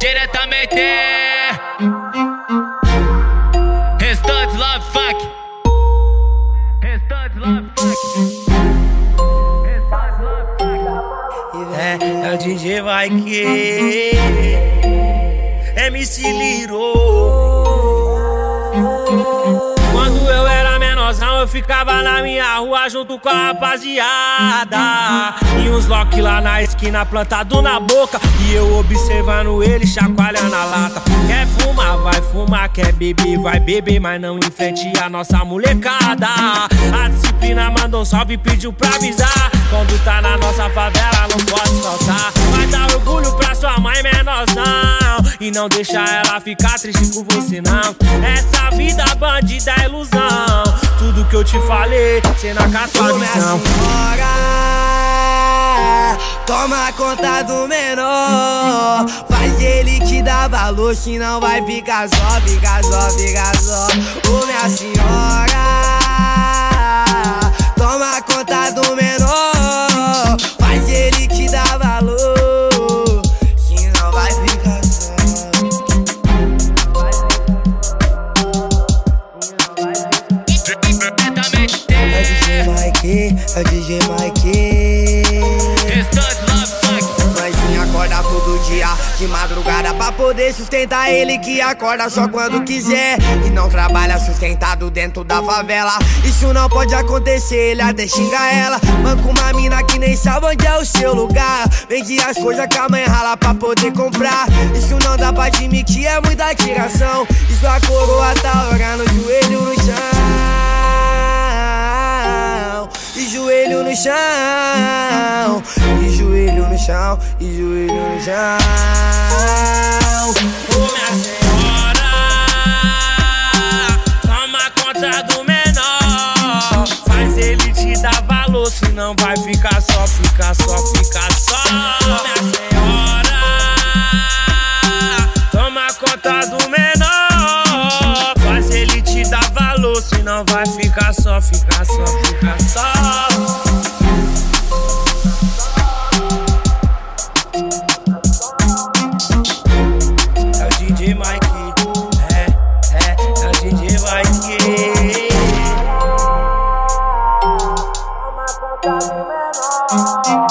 diretamente. Restantes love fuck. Restantes love fuck. É o DJ vai que MC Liro. Quando eu era menorzão, eu ficava na minha rua junto com a rapaziada. E uns lock lá na esquina plantado na boca, e eu observando ele chacoalhando a lata. Quer fumar, vai fumar, quer beber, vai beber, mas não em frente a nossa molecada. A disciplina mandou um salve e pediu pra avisar: quando tá na nossa favela não pode faltar. Vai dar orgulho pra sua mãe menorzão, e não deixar ela ficar triste por você não. Essa vida bandida é ilusão, tudo que eu te falei, cê não acatou a visão. Toma conta do menor, faz ele te dar valor, senão vai ficar só, ficar só, ficar só. Ô minha senhora, toma conta do menor, faz ele te dar valor, senão vai ficar só. É o DJ Mike, é o DJ Mike. Acorda todo dia de madrugada pra poder sustentar ele, que acorda só quando quiser e não trabalha sustentado dentro da favela. Isso não pode acontecer, ele até xinga ela. Banca uma mina que nem sabe onde é o seu lugar, vende as coisas que a mãe rala pra poder comprar. Isso não dá pra admitir, é muita tiração. Isso a coroa tá orando, joelho no chão, e joelho no chão, e joelho no chão, e joelho no chão. Ô minha senhora, toma conta do menor, faz ele te dar valor, senão vai ficar só, ficar só, ficar só. Ô minha senhora, toma conta do menor, faz ele te dar valor, senão vai ficar só, ficar só, ficar só. É o DJ Mike, é o DJ Mike. Toma conta do menor.